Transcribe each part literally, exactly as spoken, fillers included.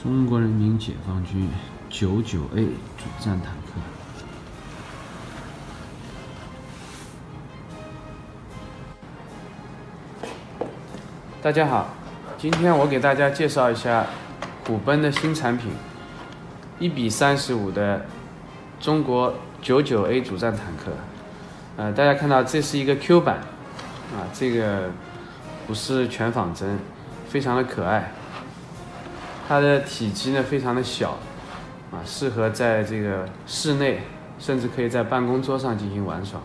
中国人民解放军九九 A 主战坦克。大家好，今天我给大家介绍一下虎贲的新产品一比三十五的中国九九 A 主战坦克。呃，大家看到这是一个 Q 版啊，这个不是全仿真，非常的可爱。它的体积呢非常的小啊，适合在这个室内，甚至可以在办公桌上进行玩耍。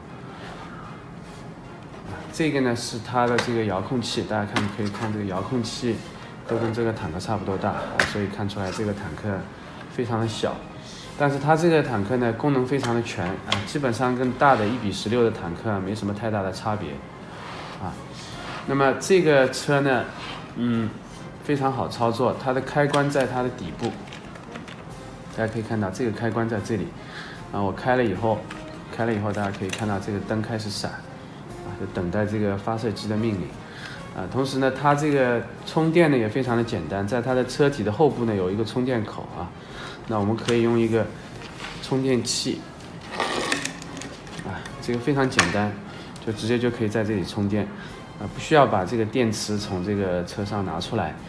这个呢是它的这个遥控器，大家看可以看这个遥控器都跟这个坦克差不多大啊，所以看出来这个坦克非常的小。但是它这个坦克呢功能非常的全啊，基本上跟大的一比十六的坦克没什么太大的差别啊。那么这个车呢，嗯。非常好操作，它的开关在它的底部，大家可以看到这个开关在这里，啊，我开了以后，开了以后大家可以看到这个灯开始闪，啊，就等待这个发射机的命令，啊，同时呢，它这个充电呢也非常的简单，在它的车体的后部呢有一个充电口啊，那我们可以用一个充电器，啊，这个非常简单，就直接就可以在这里充电。啊，不需要把这个电池从这个车上拿出来。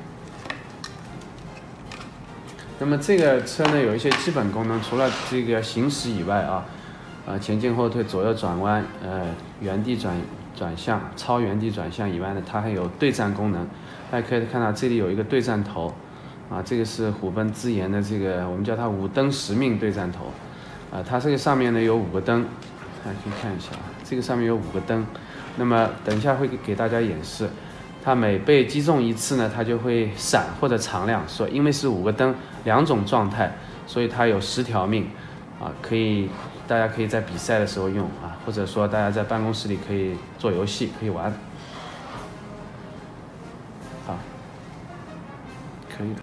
那么这个车呢，有一些基本功能，除了这个行驶以外啊，呃，前进后退、左右转弯、呃，原地转转向、超原地转向以外呢，它还有对战功能。大家可以看到这里有一个对战头，啊，这个是虎贲自研的这个，我们叫它五灯十命对战头，啊，它这个上面呢有五个灯，大家可以看一下，这个上面有五个灯。那么等一下会给大家演示，它每被击中一次呢，它就会闪或者常亮。说因为是五个灯，两种状态，所以它有十条命，啊，可以大家可以在比赛的时候用啊，或者说大家在办公室里可以做游戏可以玩。好，可以的。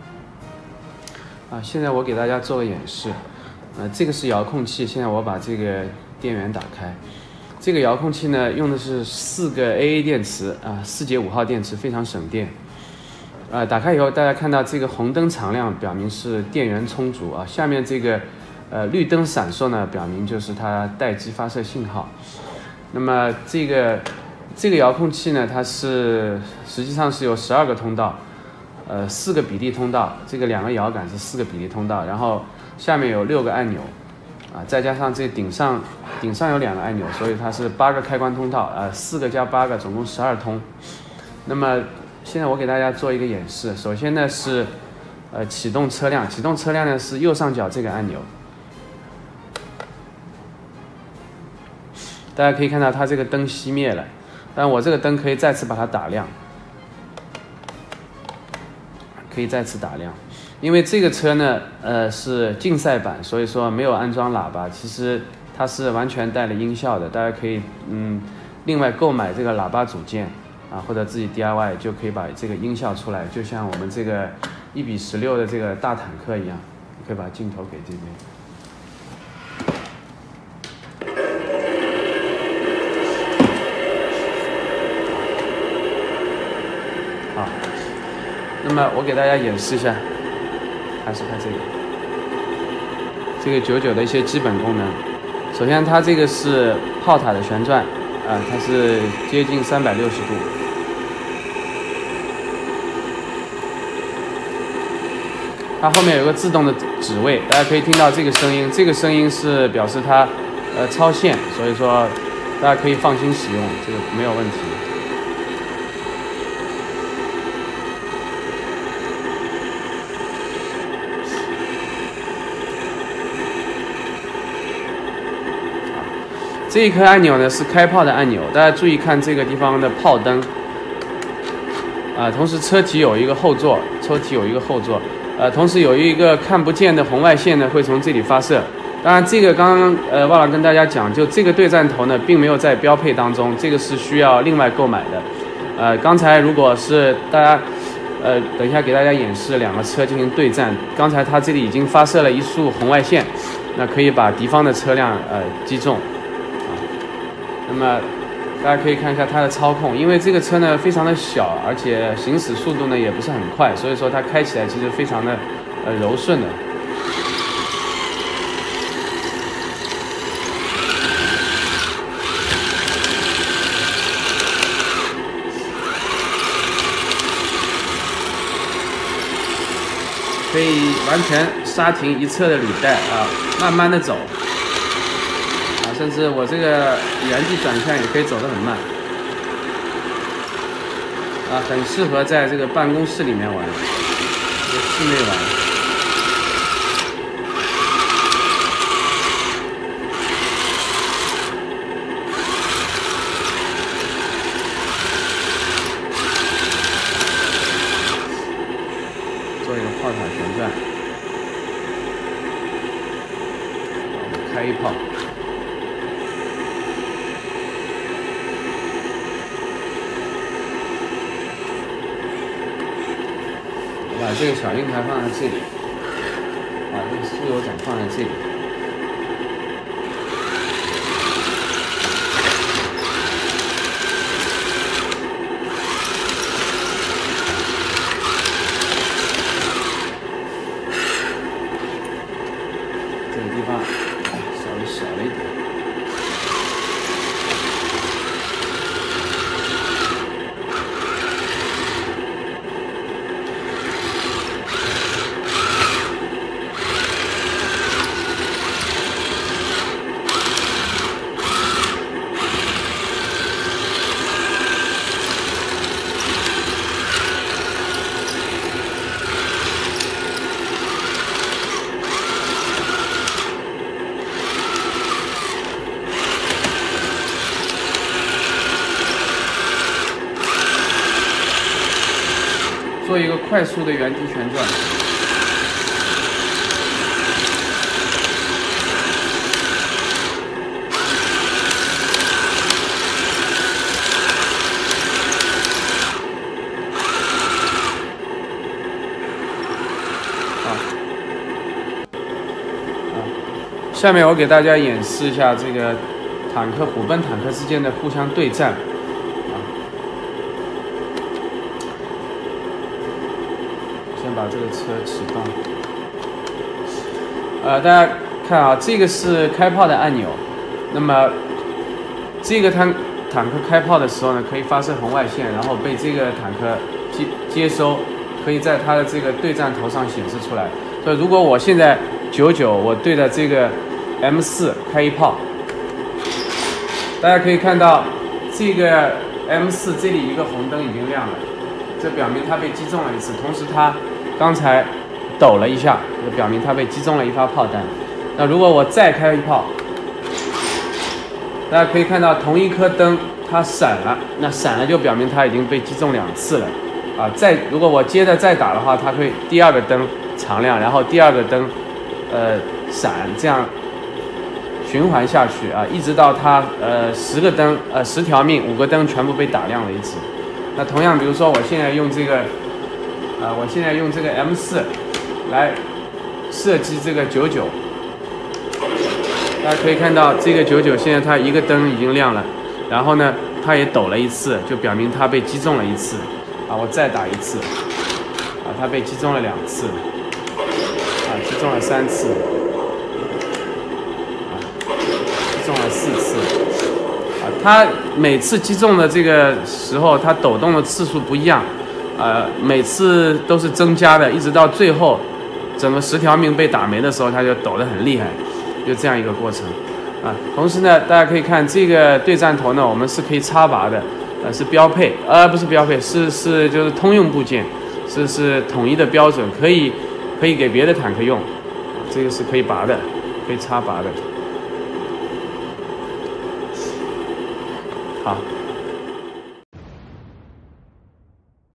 啊，现在我给大家做个演示，呃，这个是遥控器，现在我把这个电源打开。这个遥控器呢，用的是四个 A A 电池啊，四节五号电池，非常省电。啊，打开以后，大家看到这个红灯常亮，表明是电源充足啊。下面这个呃绿灯闪烁呢，表明就是它待机发射信号。那么这个这个遥控器呢，它是实际上是有十二个通道，呃，四个比例通道，这个两个摇杆是四个比例通道，然后下面有六个按钮。啊，再加上这顶上顶上有两个按钮，所以它是八个开关通道，呃，四个加八个，总共十二通。那么现在我给大家做一个演示。首先呢是呃启动车辆，启动车辆呢是右上角这个按钮。大家可以看到它这个灯熄灭了，但我这个灯可以再次把它打亮，可以再次打亮。因为这个车呢，呃，是竞赛版，所以说没有安装喇叭，其实它是完全带了音效的。大家可以嗯，另外购买这个喇叭组件啊，或者自己 D I Y 就可以把这个音效出来，就像我们这个一比十六的这个大坦克一样。你可以把镜头给这边。好，那么我给大家演示一下。还是看这个，这个九九的一些基本功能。首先，它这个是炮塔的旋转，啊，它是接近三百六十度。它后面有个自动的指位，大家可以听到这个声音，这个声音是表示它呃超线，所以说大家可以放心使用，这个没有问题。这一颗按钮呢是开炮的按钮，大家注意看这个地方的炮灯，啊、呃，同时车体有一个后座，车体有一个后座，呃，同时有一个看不见的红外线呢会从这里发射。当然，这个刚刚呃忘了跟大家讲，就这个对战头呢并没有在标配当中，这个是需要另外购买的。呃，刚才如果是大家，呃，等一下给大家演示两个车进行对战，刚才它这里已经发射了一束红外线，那可以把敌方的车辆呃击中。那么大家可以看一下它的操控，因为这个车呢非常的小，而且行驶速度呢也不是很快，所以说它开起来其实非常的呃柔顺的。可以完全刹停一侧的履带啊，慢慢的走啊，甚至我这个原地转向也可以走得很慢啊，很适合在这个办公室里面玩，在室内玩。做一个炮塔旋转，我们开一炮。我把这个小硬台放在这里，把这个酥油盏放在这里。这个地方稍微小了一点。做一个快速的原地旋转，啊啊！下面我给大家演示一下这个坦克虎贲坦克之间的互相对战。先把这个车启动。呃，大家看啊，这个是开炮的按钮。那么，这个坦坦克开炮的时候呢，可以发射红外线，然后被这个坦克接接收，可以在它的这个对战头上显示出来。所以，如果我现在九九，我对着这个 M 四开一炮，大家可以看到这个 M 四这里一个红灯已经亮了，这表明它被击中了一次，同时它刚才抖了一下，就表明它被击中了一发炮弹。那如果我再开一炮，大家可以看到同一颗灯它闪了，那闪了就表明它已经被击中两次了啊。再如果我接着再打的话，它会第二个灯常亮，然后第二个灯呃闪，这样循环下去啊，一直到它呃十个灯呃十条命，五个灯全部被打亮为止。那同样，比如说我现在用这个。啊，我现在用这个 M 四来射击这个九九，大家可以看到这个九九现在它一个灯已经亮了，然后呢，它也抖了一次，就表明它被击中了一次。啊，我再打一次，啊，它被击中了两次，啊，击中了三次，啊，击中了四次。啊，它每次击中的这个时候，它抖动的次数不一样。呃，每次都是增加的，一直到最后，整个十条命被打没的时候，它就抖得很厉害，就这样一个过程啊。同时呢，大家可以看这个对战头呢，我们是可以插拔的，呃，是标配，呃，不是标配，是是就是通用部件，是是统一的标准，可以可以给别的坦克用，这个是可以拔的，可以插拔的。好，